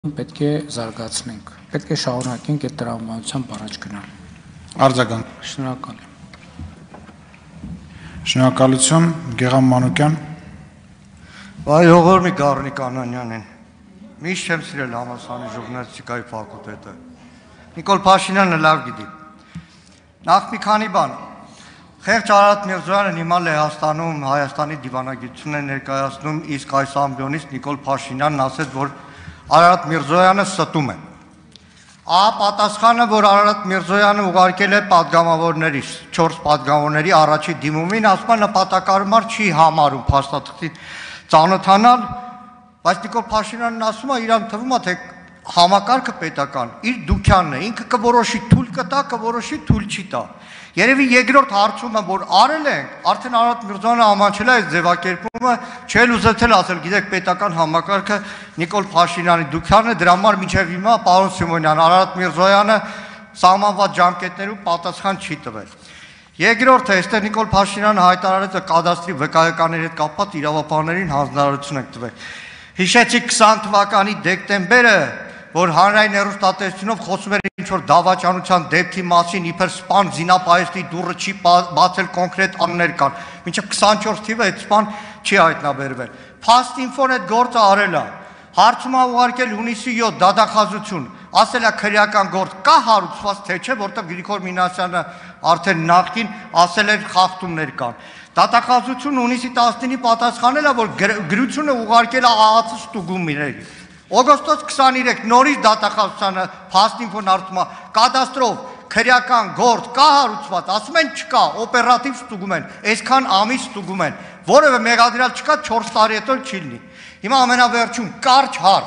պետք է զարգացնենք, պետք է շարունակենք այդ տրամաբանությամբ առաջ գնալ։ Արձագանք։ Շնորհակալ եմ։ Շնորհակալություն, Գեգամ Մանուկյան։ Ժողովուրդ Գառնիկ Անանյանին։ Միշտ չեմ սիրել համալսարանի ժուրնալիստիկայի ֆակուլտետը։ Նիկոլ Փաշինյանը լավ գիտի։ Նախ մի քանի բան։ Խեղճ Արարատ Միրզոյանը հիմա Լեհաստանում Հայաստանի դիվանագիտությունն է ներկայացնում, իսկ այս ամբիոնից Նիկոլ Փաշինյանն ասեց, որ Արարատ Միրզոյանը ստում է։ Պատասխանը, որ Արարատ Միրզոյանը ուղարկել է պատգամավորների, 4 պատգամավորների առաջի դիմումին, ասում է նպատակարար չի համարում փաստաթղթին ծանոթանալ, բայց Նիկոլ Փաշինյանն ասում է, իրան թվում է, թե համակարգը պետական, իր դուքյանն է, ինքը կորոշի թույլ կտա, կորոշի թույլ չի տա։ Երևի երկրորդ հարցումը, որ արել ենք, արդեն Արարատ Միրզոյանը ամաչել է այս ձևակերպումը, չէ ուզեցել ասել, գիտեք, պետական համակարգը Նիկոլ Փաշինյանի դուքյանն է, դրա համար մինչև հիմա պարոն Սիմոնյան, Արարատ Միրզոյանը սահմանված ժամկետներում պատասխան չի տվել։ Երկրորդը, այստեղ Նիկոլ Փաշինյանը հայտարարեց կադաստրի վկայականների հետ կապված իրավապահներին հանձնարարություն եք տվել։ Հիշեցի 20 թվականի դեկտեմբերը, որ հանրային հեռուստատեսությունով խոսում էր ինչ-որ դավաճանության դեպքի մասին, իբր սպան զինապահեստի դուռը չի բացել, կոնկրետ անուններ կան։ Մինչև 24 թիվը այդ սպան չի հայտնաբերվել։ Fast Info-ն այդ գործը արել է։ Հարցում է ուղարկել հունիսի 7 դատախազություն, ասել է քրեական գործ կա հարուցված թե չէ, որտեղ Գրիգոր Մինասյանը արդեն նախկին ասել էր խախտումներ կան։ Դատախազությունը հունիսի 19-ի պատասխանել է, որ գրությունը ուղարկել է ԱԱՑ ստուգումների։ Օգոստոս 23 նորից դատախազությանը Fast Info-ն հարցում է կադաստրով քրեական գործ կա հարուցված, ասում են չկա, օպերատիվ ստուգում են, այսքան ամիս ստուգում են, որևէ մեղադրյալ չկա, 4 տարի հետո չի լինի։ Հիմա ամենավերջում կարճ հարց։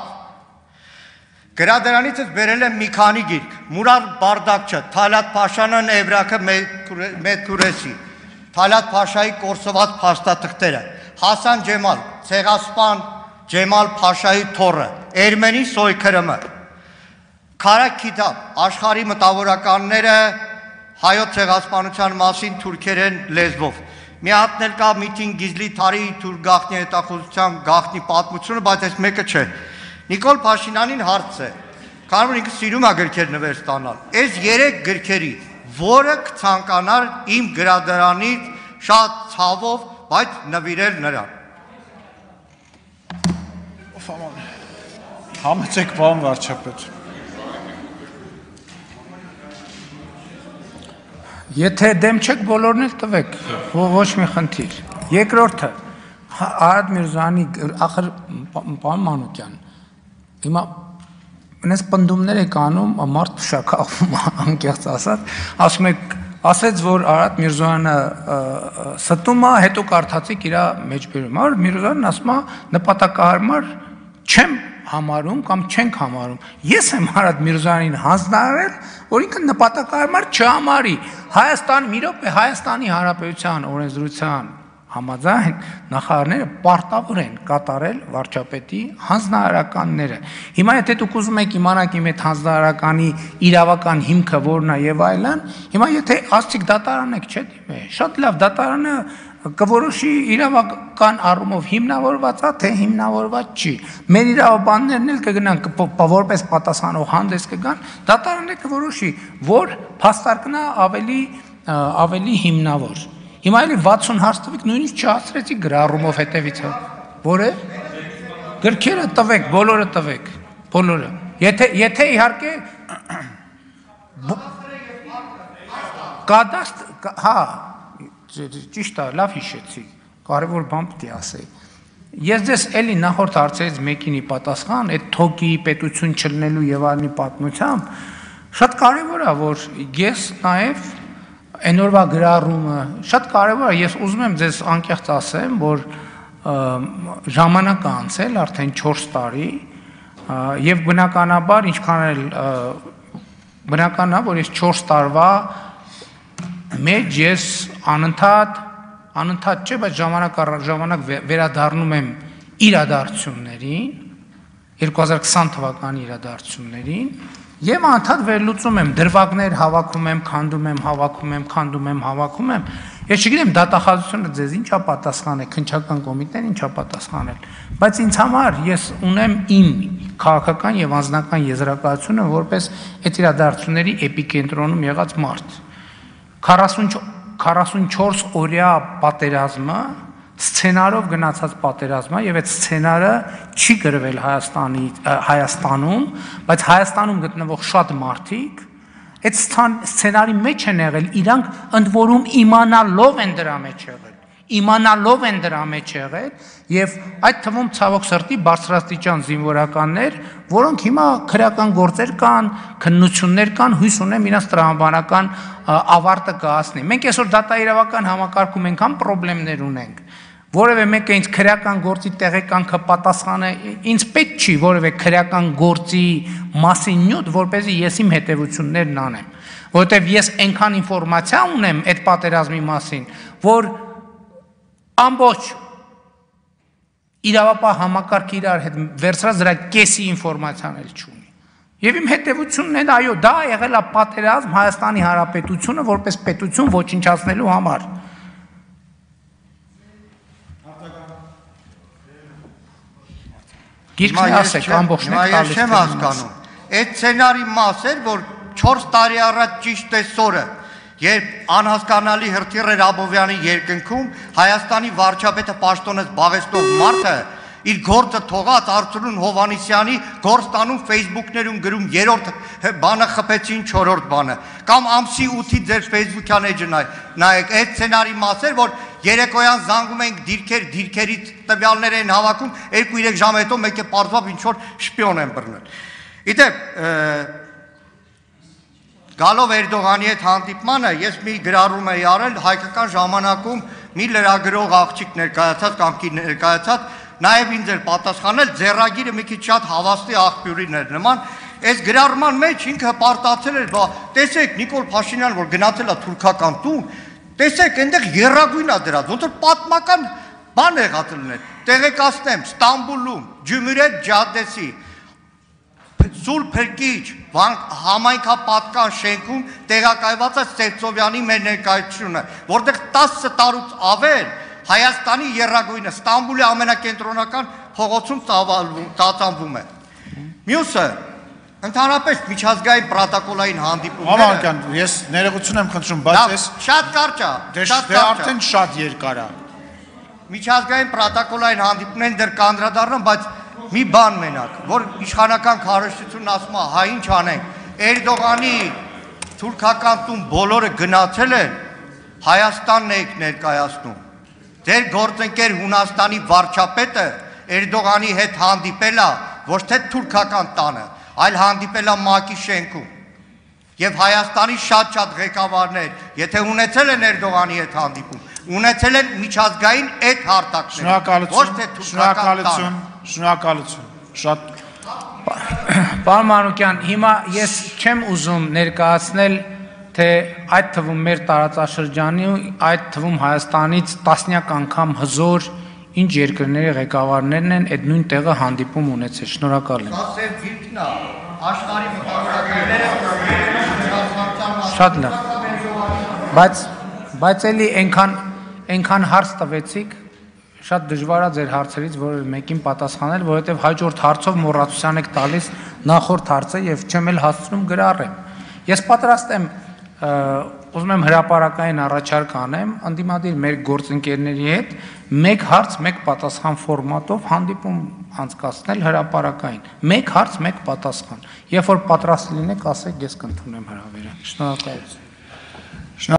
Գրադարանից ես բերել եմ մի քանի գիրք, Մուրար Բարդակչը, Թալատ Փաշյանն Էվրակը Մեդքուրեսի, Թալատ Փաշայի կորսված փաստաթղթերը, Հասան Ջեմալ, Ցեղասպան Ջեմալ Փաշայի թոռը, Էրմենի սոյքրմը, Քարակ Քիթաբ, աշխարհի մտավորականները հայոց ցեղասպանության մասին թուրքերեն լեզվով։ Մի հատն էլ կա Միտին Գիզլի Թարի թուրք գաղտնի հետախուզության գաղտնի պատմությունը, բայց այս մեկը չէ։ Նիկոլ Փաշինյանին հարց է, քանի որ ինքը սիրում է գրքեր նվեր ստանալ։ Այս 3 գրքերի որը կցանկանար իմ գրադարանից շատ ցավով, բայց նվիրել նրան։ Համեցեք պարոն վարչապետ։ Եթե դեմ չեք, բոլորն էլ տվեք, ոչ մի խնդիր։ Երկրորդը, Արարատ Միրզոյանի, ախր պարոն Մանուկյան, հիմա այնպես պնդումներ եք անում, մարդ փշակաղվում անկեղծ ասած, ասում եք, ասեց, որ Արարատ Միրզոյանը ստում է, հետո կարդացիք իր մեջբերում։ Արարատ Միրզոյանն ասում է, նպատակահարմար չեմ համարում կամ չենք համարում։ Ես եմ Արարատ Միրզոյանին հանձնարարել, որ ինքը նպատակահարմար չհամարի։ Հայաստան մի րոպե Հայաստանի Հանրապետության օրենսդրության համաձայն նախարարները պարտավոր են կատարել վարչապետի հանձնարարականները։ Հիմա եթե դուք ուզում եք իմանալ իմ այդ հանձնարարականի իրավական հիմքը որն է եւ այլն, հիմա եթե ասցիք դատարան եք, չէ՞ դիմե։ Շատ լավ, դատարանը կորոշի իրավական առումով հիմնավորված է, թե հիմնավորված չի։ Մեր իրավաբաններն էլ կգնան որպես պատասխանող հանդես կգան, դատարանը կորոշի, որ փաստարկն է ավելի հիմնավոր։ Հիմա էլի 60 հարց տվեք, նույնիսկ չհասցրեցի գրառումով հետևից։ Որը գրքերը տվեք, բոլորը տվեք, բոլորը։ Եթե իհարկե կադաստ, հա, ճիշտ է, լավ հիշեցի, կարևոր բան պիտի ասեի։ Ես ձեզ էլի նախորդ հարցերից մեկինի պատասխան, այդ թոկի պետություն չլնելու եւ այլնի պատմությամբ, շատ կարևոր է, որ ես նաեւ այն օրվա գրառումը շատ կարևոր է, ես ուզում եմ ձեզ անկեղծ ասեմ, որ ժամանակ է անցել արդեն 4 տարի եւ բնականաբար ինչքան էլ բնական է, որ ես 4 տարվա մեջ ես անընդհատ չէ, բայց ժամանակ վերադառնում եմ իրադարձություններին, 2020 թվականի իրադարձություններին Եվ անդադ վերլուծում եմ, դրվագներ հավաքում եմ, քանդում եմ, հավաքում եմ։ Ես չգիտեմ դատախազությունը ձեզ ինչա պատասխանել, քննչական կոմիտեն ինչա պատասխանել, բայց ինձ համար ես ունեմ իմ քաղաքական եւ անձնական եզրակացությունը որպես այդ իրադարձությունների էպիկենտրոնում եղած մարդ։ 44 օրյա պատերազմը, սցենարով գնացած պատերազմը եւ այդ սցենարը չի գրվել Հայաստանում, բայց Հայաստանում գտնվող շատ մարդիկ այդ սցենարի մեջ են եղել, իրանք ընդ որում իմանալով են դրա մեջ եղել եւ այդ թվում ցավոք սրտի բարձրաստիճան զինվորականներ, որոնք հիմա քրեական գործեր կան, քննություններ կան, հույս ունեմ իրանց տրամաբանական ավարտը կհասնի։ Մենք այսօր դատաիրավական համակարգում այնքան խնդիրներ ունենք, որևէ մեկը ինձ քրեական գործի տեղեկանքը պատասխանը, ինձ պետք չի որևէ քրեական գործի մասին նյութ, որպեսզի ես իմ հետևություններն անեմ, որովհետև ես այնքան ինֆորմացիա ունեմ այդ պատերազմի մասին, որ ամբողջ իրավապահ համակարգը իրար հետ վերցրած դրա կեսի ինֆորմացիան էլ չունի։ Եվ իմ հետևությունն է, այո, դա եղել է պատերազմ Հայաստանի Հանրապետությունը որպես պետություն ոչնչացնելու համար։ Գիրքն ասեք, ամբողջն է տալիս։ Ես չեմ հասկանում։ Այդ սցենարի մաս էր, որ 4 տարի առաջ ճիշտ այսօրը, երբ անհասկանալի հրթիռ էր Աբովյանի երկնքում, Հայաստանի վարչապետը պաշտոնից զբաղեցնող մարդը իր գործը թողած Արծրուն Հովհաննիսյանի գործտանում Facebook-ներում գրում 3-րդ բանը խփեցին 4-րդ բանը, կամ ամսի 8-ի ձեր Facebook-յան էջը նայեք, այդ սցենարի մաս էր, որ երեկոյան զանգում ենք դիրքերից տվյալներ են հավաքում, 2-3 ժամ հետո մեկը պարզվավ ինչ-որ շպիոն են բռնել։ Իդեպ, գալով Էրդողանի հետ հանդիպմանը, ես մի գրառում էի արել հայկական ժամանակում մի լրագրող աղջիկ ներկայացած կամ կին ներկայացած, նաև ինձ էր պատասխանել, ձեռագիրը մի քիչ շատ հավաստի աղբյուրին էր նման, այս գրառման մեջ ինքը պարտացել էր, տեսեք Նիկոլ Փաշինյան, որ գնացել է թուրքական տուն, տեսեք այնտեղ եռագույն է դրած, ոնց որ պատմական բան եղած լինել, տեղեկացնեմ, Ստամբուլում, Ջումուրետ Ջադեսի Սուր Փրկիչ համայնքապատկան շենքում տեղակայված է Սևծովյանի մեր ներկայությունը, որտեղ 10 տարուց ավել Հայաստանի եռագույնը Ստամբուլի ամենակենտրոնական փողոցում ծածանվում է։ Մյուսը ընդհանրապես միջազգային պրոտոկոլային հանդիպումները։ Մամանկյան, ես ներողություն եմ խնդրում, բայց ես շատ կարճ է, դե արդեն շատ երկար է։ Միջազգային պրոտոկոլային հանդիպումներն դեռ կանդրադառնան, բայց մի բան մենակ, որ իշխանական քարոզչությունն ասում է, հա ինչ անենք, Էրդողանի թուրքական տուն բոլորը գնացել են, Հայաստանն եք ներկայացնում։ Ձեր գործընկեր Հունաստանի վարչապետը Էրդողանի հետ հանդիպել է, ոչ թե թուրքական տանը, այլ հանդիպել է ՄԱԿ-ի շենքում։ Եվ Հայաստանի շատ ղեկավարներ, եթե ունեցել են Էրդողանի հետ հանդիպում, ունեցել են միջազգային այդ հարթակներ, ոչ թե թուրքական տանը։ Շնորհակալություն։ Շատ Պարոն Մանուկյան, հիմա ես չեմ ուզում ներկայացնել, թե այդ թվում մեր տարածաշրջանի, այդ թվում Հայաստանից տասնյակ անգամ հզոր ինչ երկրների ղեկավարներն են այդ նույն տեղը հանդիպում ունեցել։ Շնորհակալ եմ։ Սա սև գիրքն է, աշխարհի մտավորականները Շատ լավ։ Բայց էլի այնքան հարց տվեցիք, շատ դժվար է ձեր հարցերից որևէ մեկին պատասխանել, որովհետև հաջորդ հարցով մոռացության եք տալիս նախորդ հարցը եւ չեմ էլ հասցնում գրառեմ։ Ես պատրաստ եմ, ուզում եմ հրապարակային առաջարկ անեմ, ընդդիմադիր մեր գործընկերների հետ մեկ հարց, մեկ պատասխան ֆորմատով հանդիպում անցկացնել հրապարակային։ Մեկ հարց, մեկ պատասխան։ Երբ որ պատրաստ լինեք, ասեք, ես կընդունեմ հրավերը։ Շնորհակալություն։